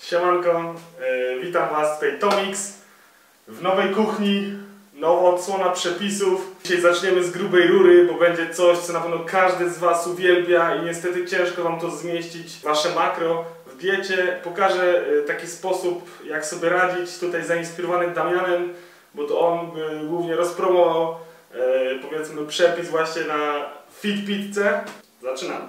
Siemanko, witam Was, tutaj Tomix w nowej kuchni, nowa odsłona przepisów. Dzisiaj zaczniemy z grubej rury, bo będzie coś, co na pewno każdy z Was uwielbia i niestety ciężko Wam to zmieścić, Wasze makro w diecie. Pokażę taki sposób, jak sobie radzić, tutaj zainspirowany Damianem, bo to on głównie rozpromował, powiedzmy, przepis właśnie na fit pizzę. Zaczynamy.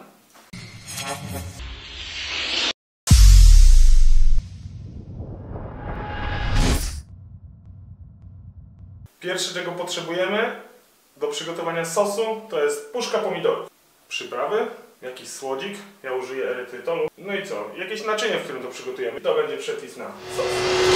Pierwsze, czego potrzebujemy do przygotowania sosu, to jest puszka pomidorów, przyprawy, jakiś słodzik, ja użyję erytrytolu, no i co? Jakieś naczynie, w którym to przygotujemy. To będzie przepis na sos.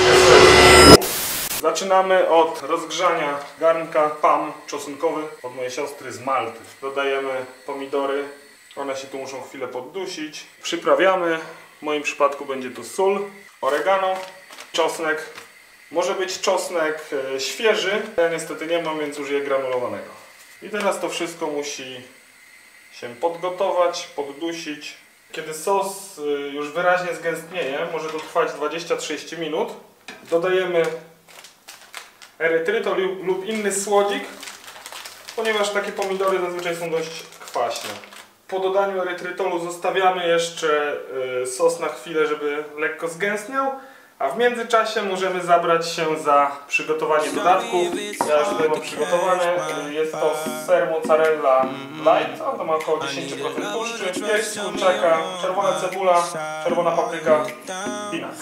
Zaczynamy od rozgrzania garnka PAM czosnkowy od mojej siostry z Malty. Dodajemy pomidory, one się tu muszą chwilę poddusić. Przyprawiamy, w moim przypadku będzie to sól, oregano, czosnek. Może być czosnek świeży, ja niestety nie mam, więc użyję granulowanego. I teraz to wszystko musi się podgotować, poddusić. Kiedy sos już wyraźnie zgęstnieje, może to trwać 20-30 minut, dodajemy erytrytol lub inny słodzik, ponieważ takie pomidory zazwyczaj są dość kwaśne. Po dodaniu erytrytolu zostawiamy jeszcze sos na chwilę, żeby lekko zgęstniał. A w międzyczasie możemy zabrać się za przygotowanie dodatków. Ja już tutaj mam przygotowane. Jest to ser mozzarella light, on to ma około 10% tłuszczy, pierś z kurczaka, czerwona cebula, czerwona papryka, pinak.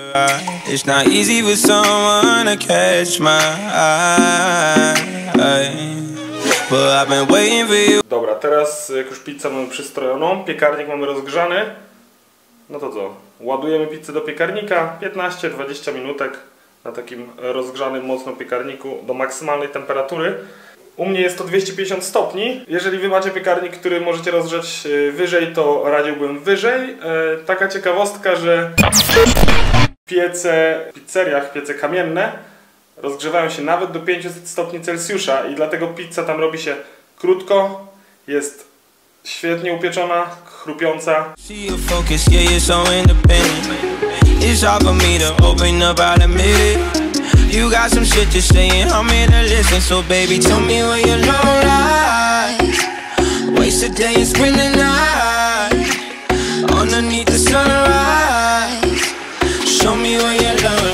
Dobra, teraz jak już pizzę mamy przystrojoną, piekarnik mamy rozgrzany, no to co? Ładujemy pizzę do piekarnika, 15-20 minutek na takim rozgrzanym mocno piekarniku do maksymalnej temperatury. U mnie jest to 250 stopni. Jeżeli Wy macie piekarnik, który możecie rozgrzać wyżej, to radziłbym wyżej. Taka ciekawostka, że piece w pizzeriach, piece kamienne, rozgrzewają się nawet do 500 stopni Celsjusza i dlatego pizza tam robi się krótko, jest świetnie upieczona, chrupiąca. Show me where your love